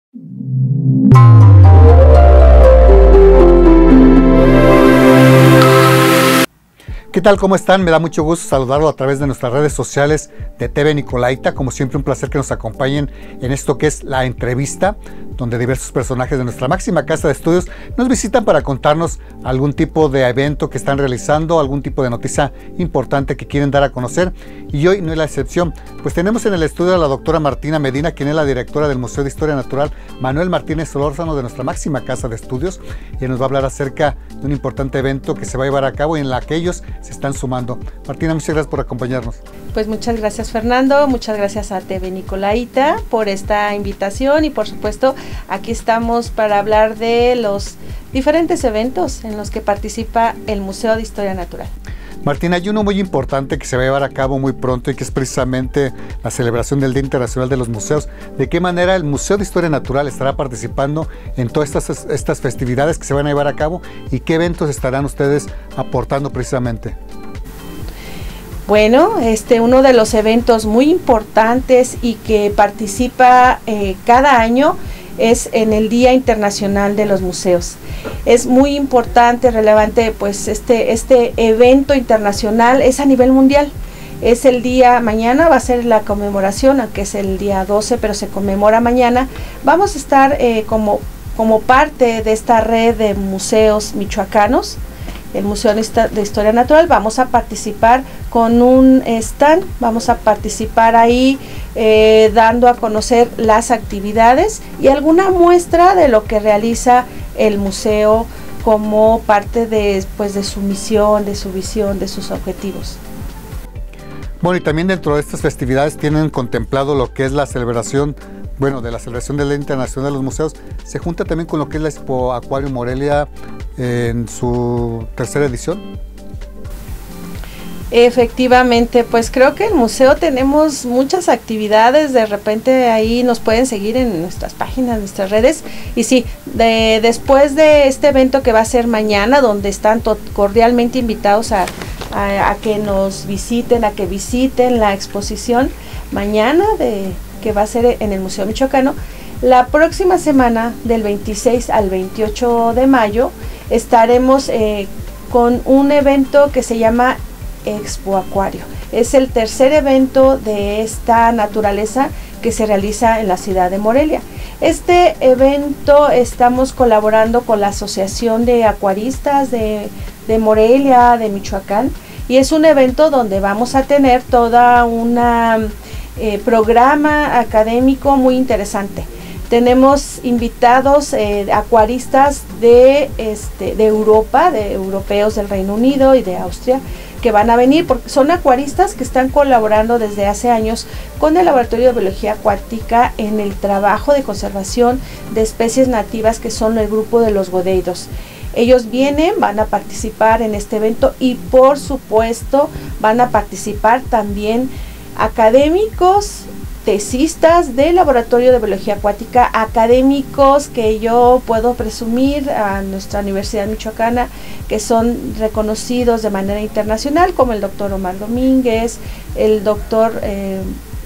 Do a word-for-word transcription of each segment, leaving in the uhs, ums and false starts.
¿Qué tal? ¿Cómo están? Me da mucho gusto saludarlo a través de nuestras redes sociales de T V Nicolaita. Como siempre, un placer que nos acompañen en esto que es la entrevista, donde diversos personajes de nuestra máxima casa de estudios nos visitan para contarnos algún tipo de evento que están realizando, algún tipo de noticia importante que quieren dar a conocer. Y hoy no es la excepción, pues tenemos en el estudio a la doctora Martina Medina, quien es la directora del Museo de Historia Natural Manuel Martínez Solórzano de nuestra máxima casa de estudios, y nos va a hablar acerca de un importante evento que se va a llevar a cabo y en la que ellos se están sumando. Martina, muchas gracias por acompañarnos. Pues muchas gracias, Fernando, muchas gracias a T V Nicolaita por esta invitación, y por supuesto aquí estamos para hablar de los diferentes eventos en los que participa el Museo de Historia Natural. Martina, hay uno muy importante que se va a llevar a cabo muy pronto y que es precisamente la celebración del Día Internacional de los Museos. ¿De qué manera el Museo de Historia Natural estará participando en todas estas, estas festividades que se van a llevar a cabo y qué eventos estarán ustedes aportando precisamente? Bueno, este uno de los eventos muy importantes y que participa eh, cada año es en el Día Internacional de los Museos. Es muy importante, relevante, pues este, este evento internacional es a nivel mundial. Es el día, mañana va a ser la conmemoración, aunque es el día doce, pero se conmemora mañana. Vamos a estar eh, como, como parte de esta red de museos michoacanos, el Museo de Historia Natural. Vamos a participar con un stand, vamos a participar ahí eh, dando a conocer las actividades y alguna muestra de lo que realiza el museo como parte de, pues, de su misión, de su visión, de sus objetivos. Bueno, y también dentro de estas festividades tienen contemplado lo que es la celebración, bueno, de la celebración del Día Internacional de los Museos. Se junta también con lo que es la Expo Acuario Morelia eh, en su tercera edición. Efectivamente, pues creo que el museo tenemos muchas actividades. De repente ahí nos pueden seguir en nuestras páginas, en nuestras redes. Y sí, de, después de este evento que va a ser mañana, donde están cordialmente invitados a, a, a que nos visiten, a que visiten la exposición mañana de que va a ser en el Museo Michoacano. La próxima semana, del veintiséis al veintiocho de mayo, estaremos eh, con un evento que se llama Expo Acuario. Es el tercer evento de esta naturaleza que se realiza en la ciudad de Morelia. Este evento estamos colaborando con la Asociación de Acuaristas de, de Morelia, de Michoacán, y es un evento donde vamos a tener toda una eh, programa académico muy interesante. Tenemos invitados eh, acuaristas de, este, de Europa, de europeos del Reino Unido y de Austria, que van a venir porque son acuaristas que están colaborando desde hace años con el Laboratorio de Biología Acuática en el trabajo de conservación de especies nativas que son el grupo de los godeidos. Ellos vienen, van a participar en este evento y por supuesto van a participar también académicos, tesistas del Laboratorio de Biología Acuática, académicos que yo puedo presumir a nuestra Universidad Michoacana, que son reconocidos de manera internacional, como el doctor Omar Domínguez, el doctor eh,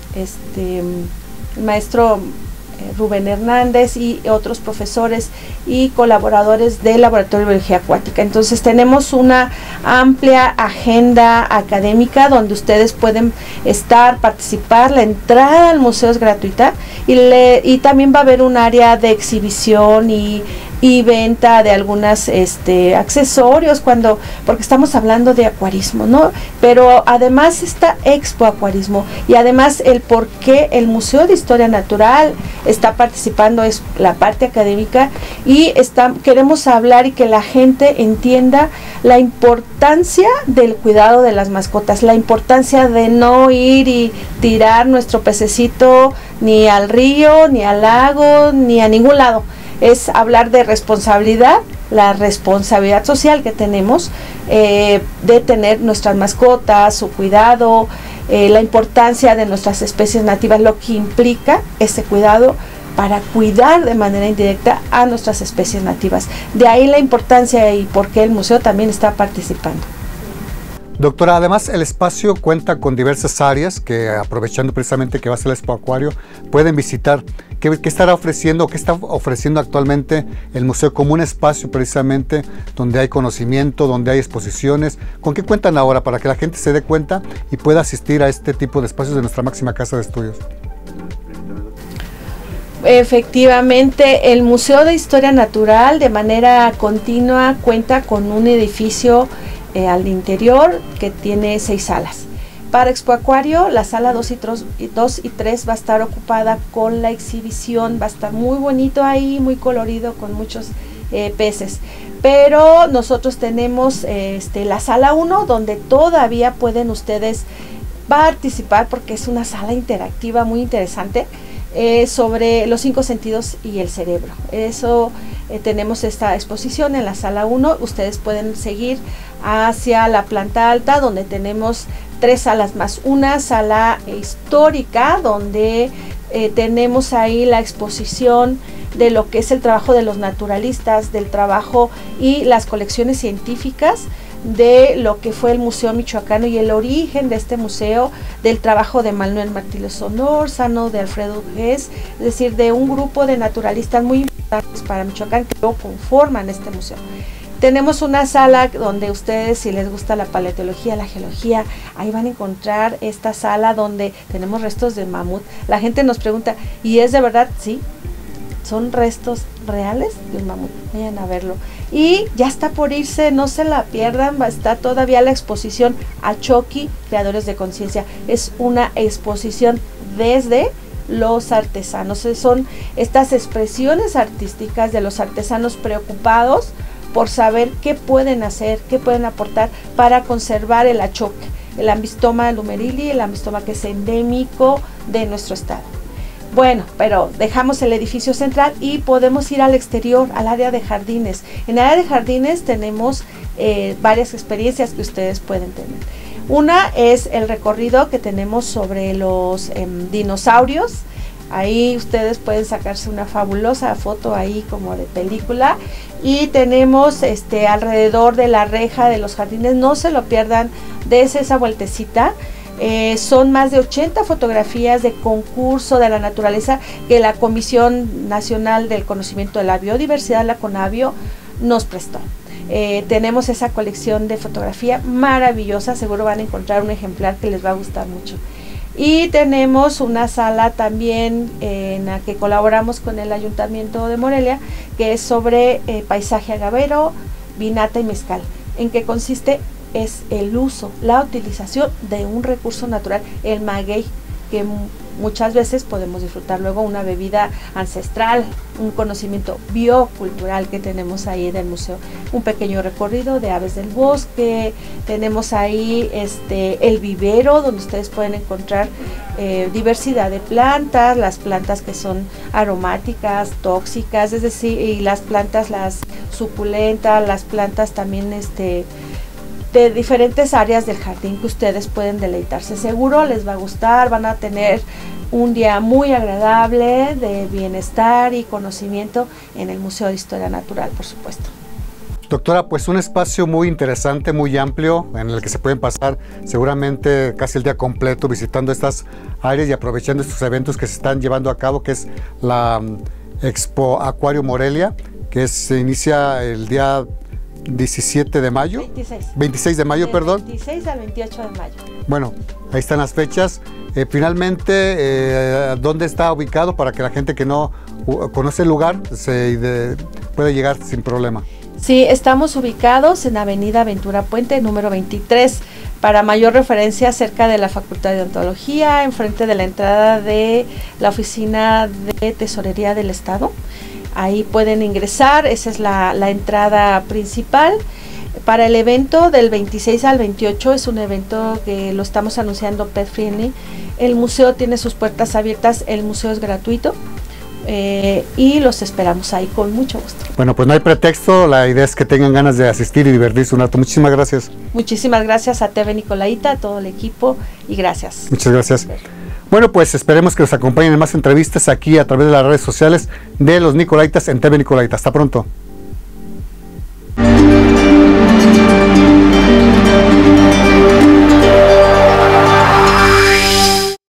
este, el maestro eh, Rubén Hernández y otros profesores y colaboradores del Laboratorio de Biología Acuática. Entonces tenemos una amplia agenda académica donde ustedes pueden estar, participar. La entrada al museo es gratuita y, le, y también va a haber un área de exhibición y y venta de algunos este, accesorios, cuando porque estamos hablando de acuarismo, ¿no? Pero además está Expo Acuarismo, y además el por qué el Museo de Historia Natural está participando es la parte académica, y está, queremos hablar y que la gente entienda la importancia del cuidado de las mascotas, la importancia de no ir y tirar nuestro pececito ni al río, ni al lago, ni a ningún lado. Es hablar de responsabilidad, la responsabilidad social que tenemos eh, de tener nuestras mascotas, su cuidado, eh, la importancia de nuestras especies nativas, lo que implica ese cuidado para cuidar de manera indirecta a nuestras especies nativas. De ahí la importancia y por qué el museo también está participando. Doctora, además el espacio cuenta con diversas áreas que, aprovechando precisamente que va a ser el Expo Acuario, pueden visitar. ¿Qué, qué estará ofreciendo, qué está ofreciendo actualmente el museo como un espacio precisamente donde hay conocimiento, donde hay exposiciones? ¿Con qué cuentan ahora para que la gente se dé cuenta y pueda asistir a este tipo de espacios de nuestra máxima casa de estudios? Efectivamente, el Museo de Historia Natural de manera continua cuenta con un edificio eh, al interior que tiene seis salas. Para Expo Acuario, la sala dos y tres va a estar ocupada con la exhibición, va a estar muy bonito ahí, muy colorido, con muchos eh, peces. Pero nosotros tenemos eh, este, la sala uno, donde todavía pueden ustedes participar, porque es una sala interactiva muy interesante, eh, sobre los cinco sentidos y el cerebro. Eso eh, tenemos esta exposición en la sala uno. Ustedes pueden seguir hacia la planta alta, donde tenemos tres salas más, una sala histórica donde eh, tenemos ahí la exposición de lo que es el trabajo de los naturalistas, del trabajo y las colecciones científicas de lo que fue el Museo Michoacano y el origen de este museo, del trabajo de Manuel Martínez Solórzano, de Alfredo Gess, es decir, de un grupo de naturalistas muy importantes para Michoacán que lo conforman este museo. Tenemos una sala donde ustedes, si les gusta la paleontología, la geología, ahí van a encontrar esta sala donde tenemos restos de mamut. La gente nos pregunta, ¿y es de verdad? Sí, son restos reales de un mamut. Vayan a verlo. Y ya está por irse, no se la pierdan, va a estar todavía la exposición Achoqui, Creadores de Conciencia. Es una exposición desde los artesanos. Son estas expresiones artísticas de los artesanos preocupados por saber qué pueden hacer, qué pueden aportar para conservar el achoque, el Ambystoma lumerili, el Ambystoma que es endémico de nuestro estado. Bueno, pero dejamos el edificio central y podemos ir al exterior, al área de jardines. En el área de jardines tenemos eh, varias experiencias que ustedes pueden tener. Una es el recorrido que tenemos sobre los eh, dinosaurios. Ahí ustedes pueden sacarse una fabulosa foto ahí como de película. Y tenemos este alrededor de la reja de los jardines, no se lo pierdan, des esa vueltecita. Eh, son más de ochenta fotografías de concurso de la naturaleza que la Comisión Nacional del Conocimiento de la Biodiversidad, la CONABIO, nos prestó. Eh, tenemos esa colección de fotografía maravillosa, seguro van a encontrar un ejemplar que les va a gustar mucho. Y tenemos una sala también eh, en la que colaboramos con el Ayuntamiento de Morelia, que es sobre eh, paisaje agavero, vinata y mezcal. ¿En qué consiste? Es el uso, la utilización de un recurso natural, el maguey, que muchas veces podemos disfrutar luego una bebida ancestral, un conocimiento biocultural que tenemos ahí en el museo. Un pequeño recorrido de aves del bosque, tenemos ahí este el vivero donde ustedes pueden encontrar eh, diversidad de plantas, las plantas que son aromáticas, tóxicas, es decir, y las plantas, las suculentas, las plantas también este de diferentes áreas del jardín que ustedes pueden deleitarse. Seguro les va a gustar, van a tener un día muy agradable de bienestar y conocimiento en el Museo de Historia Natural, por supuesto. Doctora, pues un espacio muy interesante, muy amplio, en el que se pueden pasar seguramente casi el día completo visitando estas áreas y aprovechando estos eventos que se están llevando a cabo, que es la um, Expo Acuario Morelia, que es, se inicia el día diecisiete de mayo. veintiséis. veintiséis de mayo, de perdón. veintiséis al veintiocho de mayo. Bueno, ahí están las fechas. Eh, finalmente, eh, ¿dónde está ubicado para que la gente que no uh, conoce el lugar se de, pueda llegar sin problema? Sí, estamos ubicados en Avenida Ventura Puente, número veintitrés. Para mayor referencia, cerca de la Facultad de Odontología, enfrente de la entrada de la Oficina de Tesorería del Estado. Ahí pueden ingresar, esa es la, la entrada principal. Para el evento del veintiséis al veintiocho, es un evento que lo estamos anunciando pet friendly. El museo tiene sus puertas abiertas, el museo es gratuito eh, y los esperamos ahí con mucho gusto. Bueno, pues no hay pretexto, la idea es que tengan ganas de asistir y divertirse un rato. Muchísimas gracias. Muchísimas gracias a T V Nicolaita, a todo el equipo y gracias. Muchas gracias. Bueno, pues esperemos que nos acompañen en más entrevistas aquí a través de las redes sociales de los Nicolaitas en T V Nicolaita. Hasta pronto.